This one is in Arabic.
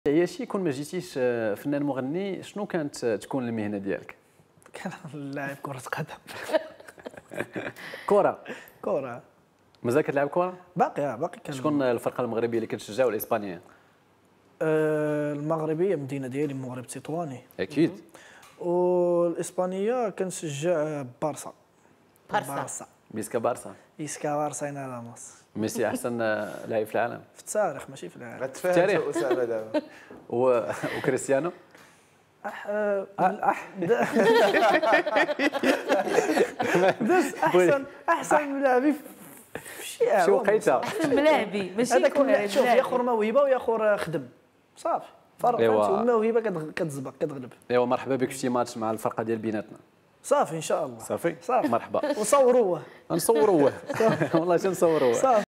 هي شي كون ما جيتيش فنان مغني، شنو كانت تكون المهنه ديالك؟ كان لاعب كرة قدم. كره. كرة. مازال كتلعب كره؟ باقي كان. شكون الفرقه المغربيه اللي كتشجع والاسبانيه؟ المغربية المدينة ديالي مغرب تطواني. اكيد. والإسبانية كنشجع بارسا. بيسكا بارسا. إسكا بارسا هنا مصر. ميسي احسن لاعب في العالم في التاريخ ماشي في العالم. التاريخ. اسامه دابا. وكريستيانو. داز احسن لاعبي في شي وقيته احسن ملاعبي ماشي هذاك. شوف يا خور موهبه ويا خور خدم صافي فرق. الموهبه كتزبق كتغلب. ايوا مرحبا بك في شي ماتش مع الفرقه ديال بيناتنا. صافي ان شاء الله. صافي صافي مرحبا. وصوروه نصوروه والله تنصوروه.